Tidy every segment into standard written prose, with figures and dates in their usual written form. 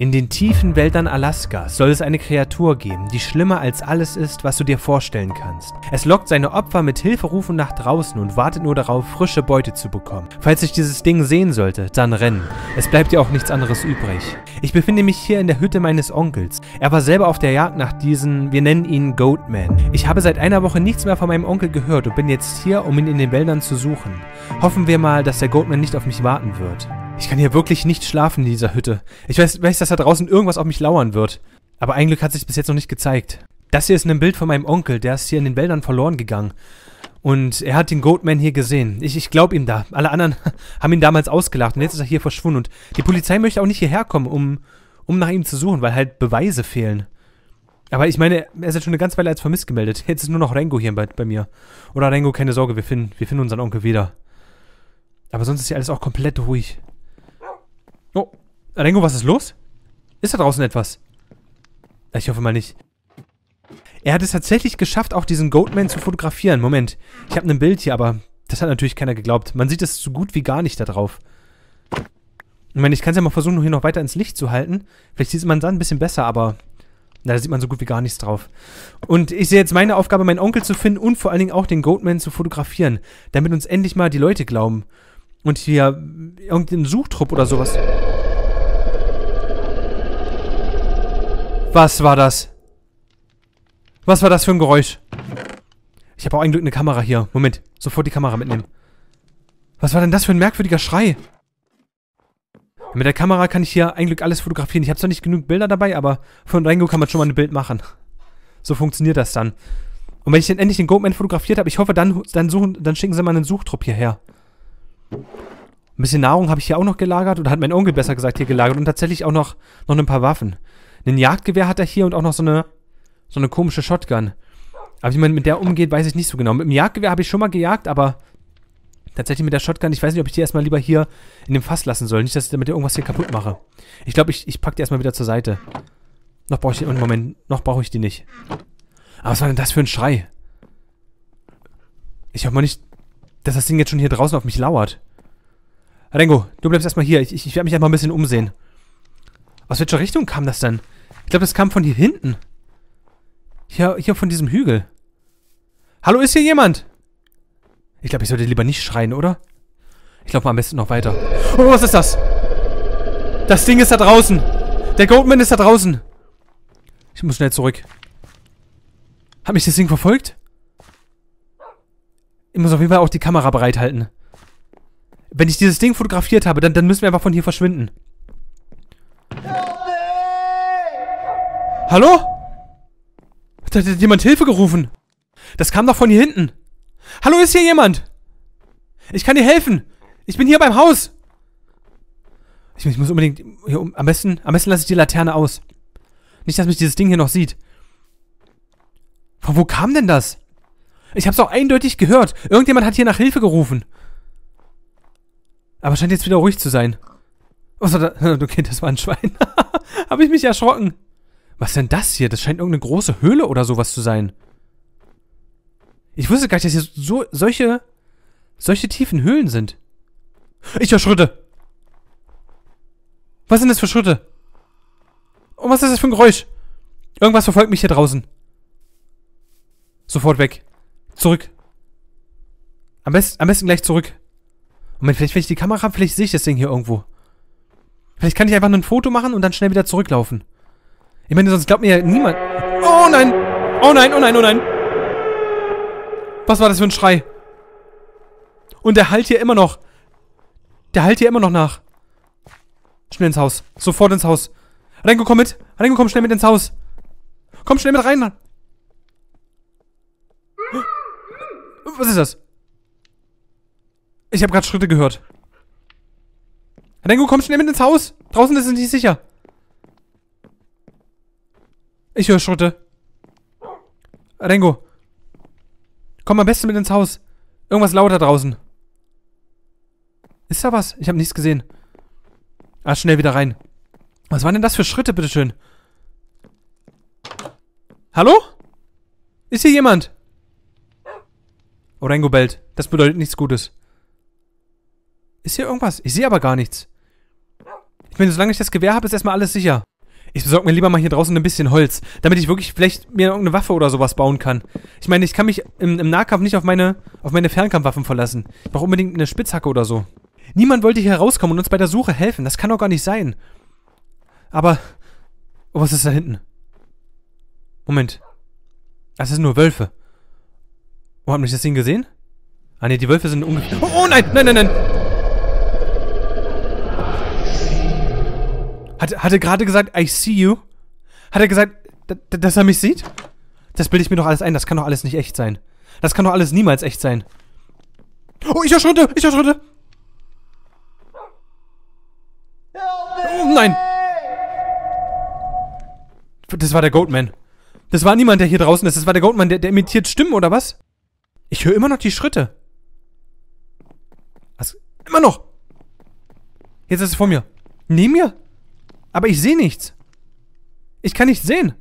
In den tiefen Wäldern Alaskas soll es eine Kreatur geben, die schlimmer als alles ist, was du dir vorstellen kannst. Es lockt seine Opfer mit Hilferufen nach draußen und wartet nur darauf, frische Beute zu bekommen. Falls sich dieses Ding sehen sollte, dann rennen. Es bleibt dir auch nichts anderes übrig. Ich befinde mich hier in der Hütte meines Onkels. Er war selber auf der Jagd nach diesen, wir nennen ihn Goatman. Ich habe seit einer Woche nichts mehr von meinem Onkel gehört und bin jetzt hier, um ihn in den Wäldern zu suchen. Hoffen wir mal, dass der Goatman nicht auf mich warten wird. Ich kann hier wirklich nicht schlafen in dieser Hütte. Ich weiß, dass da draußen irgendwas auf mich lauern wird. Aber ein Glück hat sich bis jetzt noch nicht gezeigt. Das hier ist ein Bild von meinem Onkel, der ist hier in den Wäldern verloren gegangen. Und er hat den Goatman hier gesehen. Ich glaube ihm da. Alle anderen haben ihn damals ausgelacht und jetzt ist er hier verschwunden. Und die Polizei möchte auch nicht hierher kommen, um nach ihm zu suchen, weil halt Beweise fehlen. Aber ich meine, er ist jetzt schon eine ganze Weile als vermisst gemeldet. Jetzt ist nur noch Rengo hier bei mir. Oder Rengo, keine Sorge, wir finden unseren Onkel wieder. Aber sonst ist hier alles auch komplett ruhig. Oh, Rengo, was ist los? Ist da draußen etwas? Ich hoffe mal nicht. Er hat es tatsächlich geschafft, auch diesen Goatman zu fotografieren. Moment, ich habe ein Bild hier, aber das hat natürlich keiner geglaubt. Man sieht es so gut wie gar nicht da drauf. Ich meine, ich kann es ja mal versuchen, hier noch weiter ins Licht zu halten. Vielleicht sieht man dann ein bisschen besser, aber da sieht man so gut wie gar nichts drauf. Und ich sehe jetzt meine Aufgabe, meinen Onkel zu finden und vor allen Dingen auch den Goatman zu fotografieren, damit uns endlich mal die Leute glauben. Und hier irgendein Suchtrupp oder sowas. Was war das? Was war das für ein Geräusch? Ich habe auch ein Glück eine Kamera hier. Moment, sofort die Kamera mitnehmen. Was war denn das für ein merkwürdiger Schrei? Mit der Kamera kann ich hier ein Glück alles fotografieren. Ich habe zwar nicht genug Bilder dabei, aber von Rengo kann man schon mal ein Bild machen. So funktioniert das dann. Und wenn ich dann endlich den Goatman fotografiert habe, ich hoffe, dann schicken sie mal einen Suchtrupp hierher. Ein bisschen Nahrung habe ich hier auch noch gelagert, oder hat mein Onkel besser gesagt hier gelagert und tatsächlich auch noch ein paar Waffen. Ein Jagdgewehr hat er hier und auch noch so eine komische Shotgun. Aber wie man mit der umgeht, weiß ich nicht so genau. Mit dem Jagdgewehr habe ich schon mal gejagt, aber tatsächlich mit der Shotgun, ich weiß nicht, ob ich die erstmal lieber hier in dem Fass lassen soll. Nicht, dass ich damit irgendwas hier kaputt mache. Ich glaube, ich packe die erstmal wieder zur Seite. Noch brauche ich die nicht. Aber was war denn das für ein Schrei? Ich hoffe mal nicht, dass das Ding jetzt schon hier draußen auf mich lauert. Rengo, du bleibst erstmal hier. Ich werde mich einfach ein bisschen umsehen. Aus welcher Richtung kam das denn? Ich glaube, das kam von hier hinten. Hier von diesem Hügel. Hallo, ist hier jemand? Ich glaube, ich sollte lieber nicht schreien, oder? Ich laufe mal am besten noch weiter. Oh, was ist das? Das Ding ist da draußen. Der Goatman ist da draußen. Ich muss schnell zurück. Hat mich das Ding verfolgt? Ich muss auf jeden Fall auch die Kamera bereithalten. Wenn ich dieses Ding fotografiert habe, dann müssen wir einfach von hier verschwinden. Hallo? Da hat jemand Hilfe gerufen. Das kam doch von hier hinten. Hallo, ist hier jemand? Ich kann dir helfen. Ich bin hier beim Haus. Ich muss unbedingt... Am besten lasse ich die Laterne aus. Nicht, dass mich dieses Ding hier noch sieht. Von wo kam denn das? Ich hab's auch eindeutig gehört. Irgendjemand hat hier nach Hilfe gerufen. Aber scheint jetzt wieder ruhig zu sein. Was war da? Okay, das war ein Schwein. Habe ich mich erschrocken. Was ist denn das hier? Das scheint irgendeine große Höhle oder sowas zu sein. Ich wusste gar nicht, dass hier solche tiefen Höhlen sind. Ich höre Schritte. Was sind das für Schritte? Und was ist das für ein Geräusch? Irgendwas verfolgt mich hier draußen. Sofort weg. Zurück. Am besten gleich zurück. Moment, vielleicht, wenn ich die Kamera habe, vielleicht sehe ich das Ding hier irgendwo. Vielleicht kann ich einfach nur ein Foto machen und dann schnell wieder zurücklaufen. Ich meine, sonst glaubt mir ja niemand... Oh nein! Oh nein, oh nein, oh nein! Was war das für ein Schrei? Und der hallt hier immer noch. Der hallt hier immer noch nach. Schnell ins Haus. Sofort ins Haus. Rengo, komm mit. Rengo, komm schnell mit ins Haus. Komm schnell mit rein. Was ist das? Ich habe gerade Schritte gehört. Rengo, komm schnell mit ins Haus. Draußen ist es nicht sicher. Ich höre Schritte. Rengo. Komm am besten mit ins Haus. Irgendwas lauter draußen. Ist da was? Ich habe nichts gesehen. Ah, schnell wieder rein. Was waren denn das für Schritte, bitteschön? Hallo? Ist hier jemand? Oh, Rengo bellt. Das bedeutet nichts Gutes. Ist hier irgendwas? Ich sehe aber gar nichts. Ich meine, solange ich das Gewehr habe, ist erstmal alles sicher. Ich besorge mir lieber mal hier draußen ein bisschen Holz, damit ich wirklich vielleicht mir irgendeine Waffe oder sowas bauen kann. Ich meine, ich kann mich im Nahkampf nicht auf meine Fernkampfwaffen verlassen. Ich brauche unbedingt eine Spitzhacke oder so. Niemand wollte hier rauskommen und uns bei der Suche helfen. Das kann doch gar nicht sein. Aber... Oh, was ist da hinten? Moment. Das sind nur Wölfe. Oh, habt ihr das Ding gesehen? Ah, ne, die Wölfe sind ungefähr... Oh, nein, nein, nein, nein! Hat er gerade gesagt, I see you? Hat er gesagt, dass er mich sieht? Das bilde ich mir doch alles ein. Das kann doch alles nicht echt sein. Das kann doch alles niemals echt sein. Oh, ich höre Schritte! Ich höre Schritte! Oh, nein! Das war der Goatman. Das war niemand, der hier draußen ist. Das war der Goatman, der imitiert Stimmen, oder was? Ich höre immer noch die Schritte. Was? Immer noch! Jetzt ist es vor mir. Neben mir? Aber ich sehe nichts. Ich kann nichts sehen.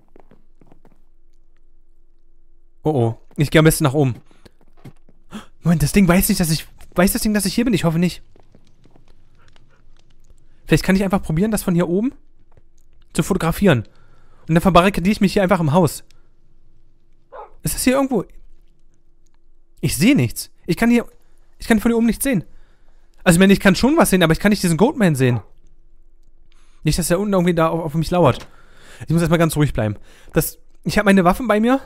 Oh oh. Ich gehe am besten nach oben. Moment, das Ding weiß nicht, dass ich... Weiß das Ding, dass ich hier bin? Ich hoffe nicht. Vielleicht kann ich einfach probieren, das von hier oben zu fotografieren. Und dann verbarrikadiere ich mich hier einfach im Haus. Ist das hier irgendwo... Ich sehe nichts. Ich kann von hier oben nichts sehen. Also ich meine, ich kann schon was sehen, aber ich kann nicht diesen Goatman sehen. Nicht, dass der unten irgendwie da auf mich lauert. Ich muss erstmal ganz ruhig bleiben. Ich habe meine Waffen bei mir.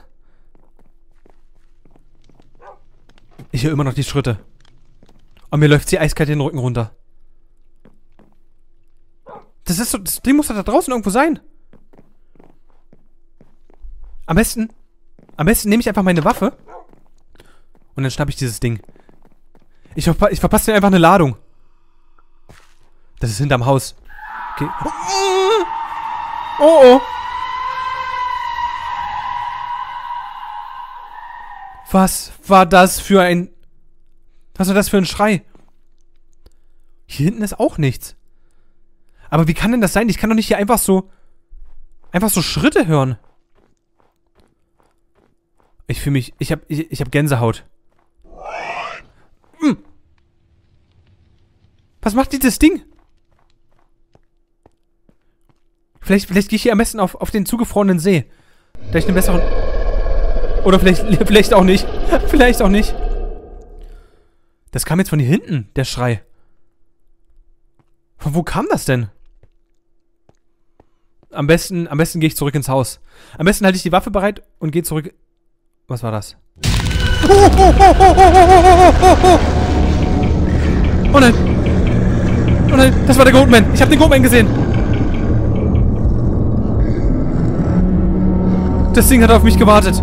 Ich höre immer noch die Schritte. Und mir läuft sie eiskalt den Rücken runter. Das Ding muss doch da draußen irgendwo sein. Am besten nehme ich einfach meine Waffe. Und dann schnappe ich dieses Ding. Ich verpasse dir einfach eine Ladung. Das ist hinterm Haus. Okay. Oh oh. Was war das für ein Schrei? Hier hinten ist auch nichts. Aber wie kann denn das sein? Ich kann doch nicht hier einfach so Schritte hören. Ich fühle mich, ich hab Gänsehaut. Was macht dieses Ding? Vielleicht gehe ich hier am besten auf den zugefrorenen See. Vielleicht einen besseren... Oder vielleicht auch nicht. Vielleicht auch nicht. Das kam jetzt von hier hinten, der Schrei. Von wo kam das denn? Am besten gehe ich zurück ins Haus. Am besten halte ich die Waffe bereit und gehe zurück... Was war das? Oh nein! Oh nein, das war der Goatman. Ich habe den Goatman gesehen. Das Ding hat auf mich gewartet.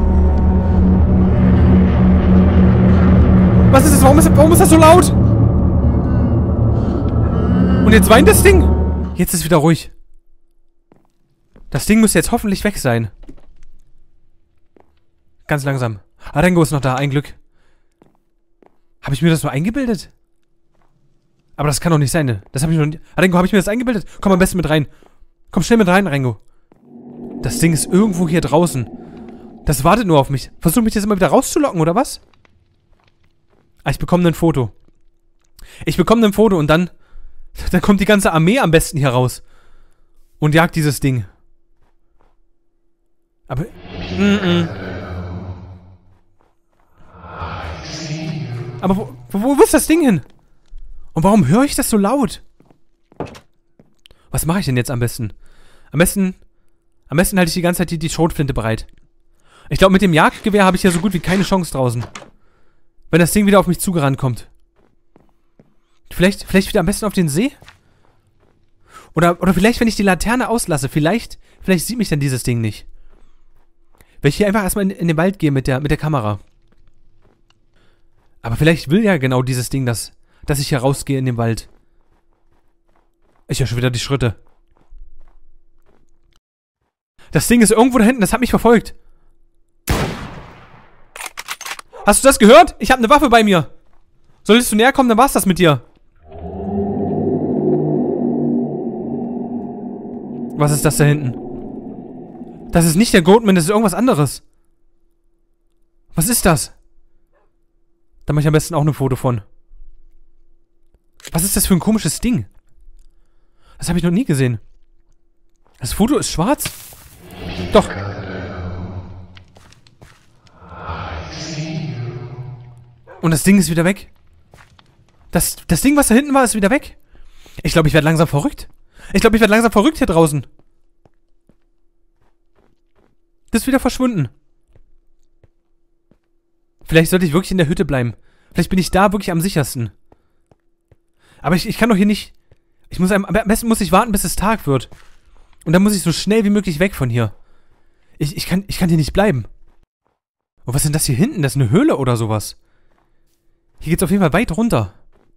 Was ist das? Warum ist das so laut? Und jetzt weint das Ding. Jetzt ist wieder ruhig. Das Ding müsste jetzt hoffentlich weg sein. Ganz langsam. Arengo ist noch da, ein Glück. Habe ich mir das nur eingebildet? Aber das kann doch nicht sein, ne? Das habe ich noch nicht... Arengo, habe ich mir das eingebildet? Komm am besten mit rein. Komm schnell mit rein, Arengo. Das Ding ist irgendwo hier draußen. Das wartet nur auf mich. Versucht mich jetzt immer wieder rauszulocken, oder was? Ah, ich bekomme ein Foto. Ich bekomme ein Foto und dann kommt die ganze Armee am besten hier raus. Und jagt dieses Ding. Aber... Aber wo ist das Ding hin? Und warum höre ich das so laut? Was mache ich denn jetzt am besten? Am besten halte ich die ganze Zeit die Schrotflinte bereit. Ich glaube, mit dem Jagdgewehr habe ich ja so gut wie keine Chance draußen. Wenn das Ding wieder auf mich zugerannt kommt. Vielleicht wieder am besten auf den See? Oder vielleicht, wenn ich die Laterne auslasse. Vielleicht sieht mich dann dieses Ding nicht. Wenn ich hier einfach erstmal in den Wald gehe mit der Kamera. Aber vielleicht will ja genau dieses Ding, dass ich hier rausgehe in den Wald. Ich höre schon wieder die Schritte. Das Ding ist irgendwo da hinten, das hat mich verfolgt. Hast du das gehört? Ich habe eine Waffe bei mir. Solltest du näher kommen, dann war's das mit dir. Was ist das da hinten? Das ist nicht der Goatman, das ist irgendwas anderes. Was ist das? Da mache ich am besten auch ein Foto von. Was ist das für ein komisches Ding? Das habe ich noch nie gesehen. Das Foto ist schwarz? Doch. Und das Ding ist wieder weg. Das Ding, was da hinten war, ist wieder weg. Ich glaube, ich werde langsam verrückt. Ich glaube, ich werde langsam verrückt hier draußen. Das ist wieder verschwunden. Vielleicht sollte ich wirklich in der Hütte bleiben. Vielleicht bin ich da wirklich am sichersten. Aber ich kann doch hier nicht... am besten muss ich warten, bis es Tag wird. Und dann muss ich so schnell wie möglich weg von hier. Ich kann hier nicht bleiben. Oh, was ist denn das hier hinten? Das ist eine Höhle oder sowas. Hier geht's auf jeden Fall weit runter.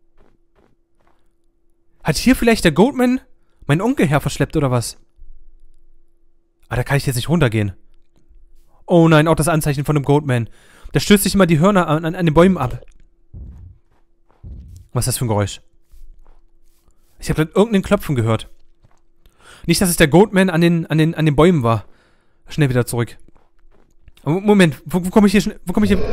Hat hier vielleicht der Goatman meinen Onkel her verschleppt oder was? Ah, da kann ich jetzt nicht runtergehen. Oh nein, auch das Anzeichen von dem Goatman. Da stößt sich immer die Hörner an den Bäumen ab. Was ist das für ein Geräusch? Ich habe gerade irgendein Klopfen gehört. Nicht, dass es der Goatman an den Bäumen war. Schnell wieder zurück. Moment, wo komme ich hier? Wo komme ich hier?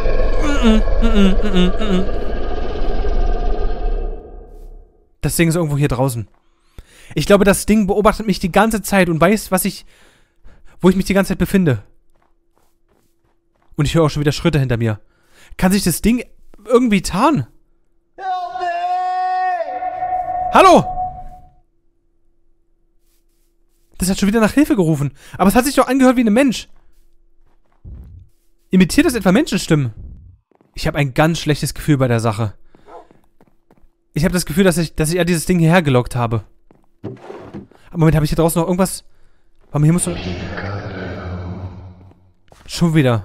Das Ding ist irgendwo hier draußen. Ich glaube, das Ding beobachtet mich die ganze Zeit und weiß, wo ich mich die ganze Zeit befinde. Und ich höre auch schon wieder Schritte hinter mir. Kann sich das Ding irgendwie tarnen? Hallo! Das hat schon wieder nach Hilfe gerufen. Aber es hat sich doch angehört wie ein Mensch. Imitiert das etwa Menschenstimmen? Ich habe ein ganz schlechtes Gefühl bei der Sache. Ich habe das Gefühl, dass ich ja dieses Ding hierher gelockt habe. Aber Moment, habe ich hier draußen noch irgendwas? Warum hier muss doch... Schon wieder.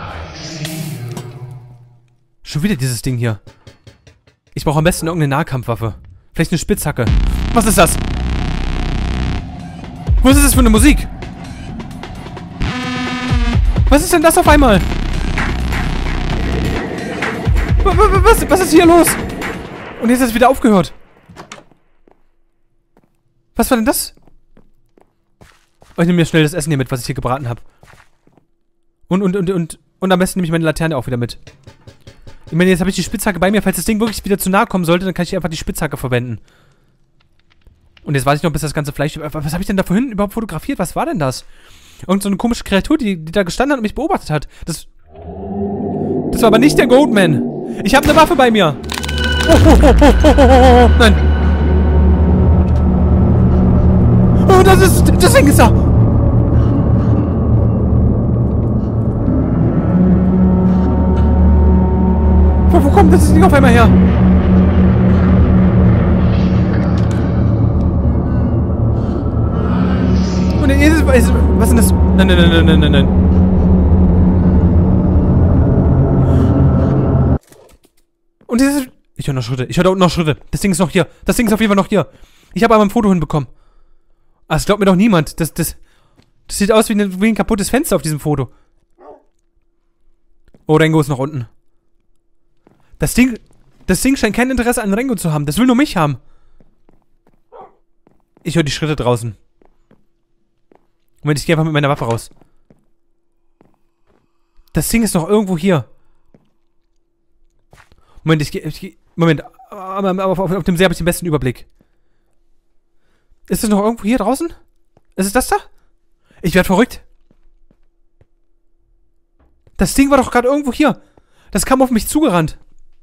Schon wieder dieses Ding hier. Ich brauche am besten irgendeine Nahkampfwaffe. Vielleicht eine Spitzhacke. Was ist das? Was ist das für eine Musik? Was ist denn das auf einmal? Was ist hier los? Und jetzt ist es wieder aufgehört. Was war denn das? Oh, ich nehme mir schnell das Essen hier mit, was ich hier gebraten habe. Und am besten nehme ich meine Laterne auch wieder mit. Ich meine, jetzt habe ich die Spitzhacke bei mir. Falls das Ding wirklich wieder zu nahe kommen sollte, dann kann ich einfach die Spitzhacke verwenden. Und jetzt warte ich noch, bis das ganze Fleisch... Was habe ich denn da vorhin überhaupt fotografiert? Was war denn das? Irgend so eine komische Kreatur, die da gestanden hat und mich beobachtet hat. Das war aber nicht der Goatman. Ich habe eine Waffe bei mir. Nein. Oh, das Ding ist da. Wo kommt das Ding auf einmal her? Und was ist denn das? Nein. Und dieses... Ich höre noch Schritte. Ich höre da unten noch Schritte. Das Ding ist noch hier. Das Ding ist auf jeden Fall noch hier. Ich habe aber ein Foto hinbekommen. Ah, das glaubt mir doch niemand. Das sieht aus wie ein kaputtes Fenster auf diesem Foto. Oh, Rengo ist noch unten. Das Ding scheint kein Interesse an Rengo zu haben. Das will nur mich haben. Ich höre die Schritte draußen. Moment, ich gehe einfach mit meiner Waffe raus. Das Ding ist doch irgendwo hier. Moment, Moment. Aber auf dem See habe ich den besten Überblick. Ist es noch irgendwo hier draußen? Ist es das da? Ich werde verrückt. Das Ding war doch gerade irgendwo hier. Das kam auf mich zugerannt.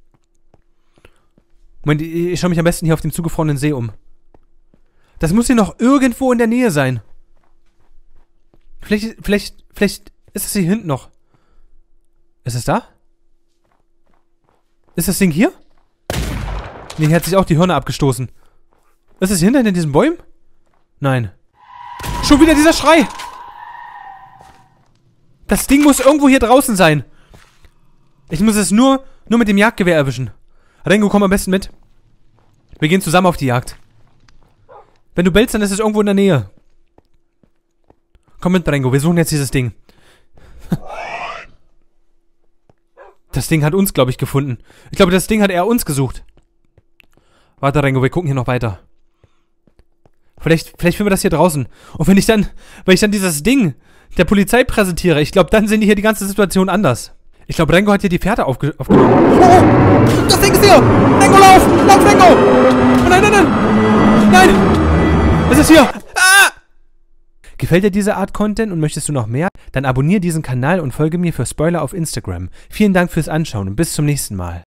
Moment, ich schaue mich am besten hier auf dem zugefrorenen See um. Das muss hier noch irgendwo in der Nähe sein. Vielleicht ist es hier hinten noch. Ist es da? Ist das Ding hier? Nee, hier hat sich auch die Hörner abgestoßen. Ist es hier hinten in diesen Bäumen? Nein. Schon wieder dieser Schrei! Das Ding muss irgendwo hier draußen sein. Ich muss es nur mit dem Jagdgewehr erwischen. Rengo, komm am besten mit. Wir gehen zusammen auf die Jagd. Wenn du bellst, dann ist es irgendwo in der Nähe. Komm mit, Rengo, wir suchen jetzt dieses Ding. Das Ding hat uns, glaube ich, gefunden. Ich glaube, das Ding hat eher uns gesucht. Warte, Rengo, wir gucken hier noch weiter. Vielleicht finden wir das hier draußen. Und wenn ich dann dieses Ding der Polizei präsentiere, ich glaube, dann sehen die hier die ganze Situation anders. Ich glaube, Rengo hat hier die Fährte aufgenommen. Oh! Das Ding ist hier! Rengo, lauf! Lauf, Rengo! Oh nein! Nein! Es ist hier! Ah! Gefällt dir diese Art Content und möchtest du noch mehr? Dann abonniere diesen Kanal und folge mir für Spoiler auf Instagram. Vielen Dank fürs Anschauen und bis zum nächsten Mal.